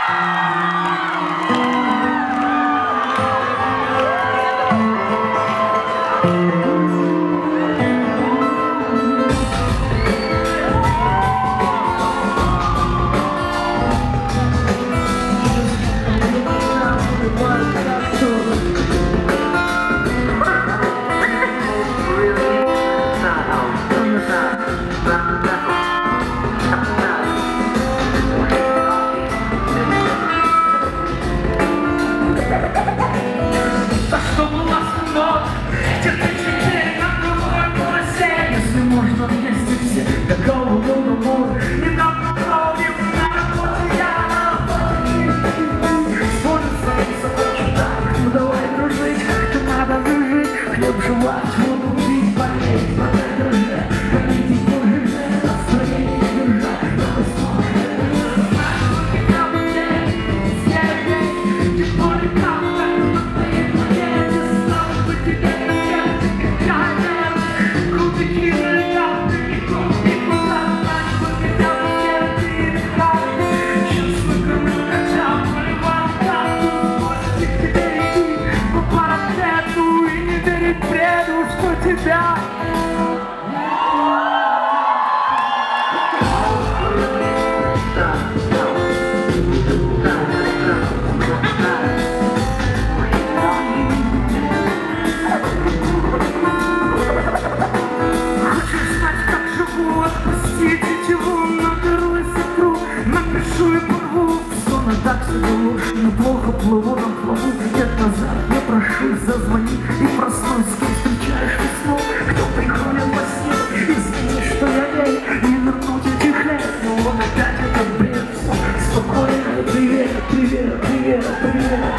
Неплохо плыву на плаву лет назад. Я прошу, зазвони и проснусь. С кем встречаешь весну, кто приходит во сне. Извини, что я не вернуть этих лет, но он опять это бред. Спокойно, привет, привет, привет, привет, привет.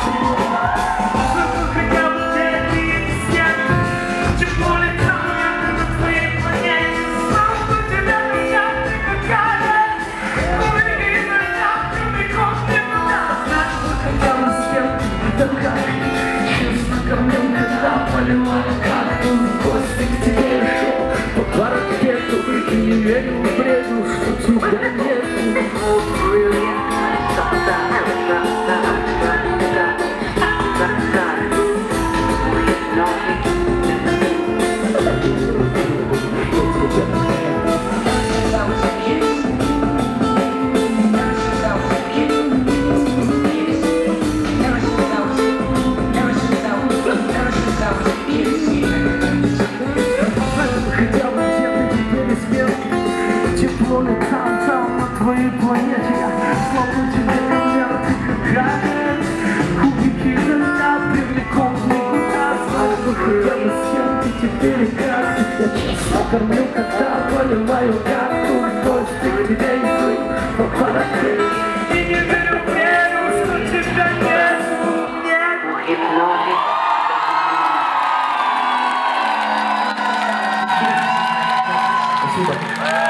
Хотя бы день снег, тепло летал я на твоей планете. Знал бы тебя меня, ты какая. Честно кормил, когда поливал карту. В гости к тебе шел по парапету и не верил в бреду, что тебя нету. Твоей планете я словно тебе конверты, какая кубики льда прямиком в никуда. Знал бы хотя бы с кем ты теперь играешь. Я честно кормлю, когда поливаю карту. В гости к тебе иду по парапету и не верю в веру, что тебя нет. Спасибо.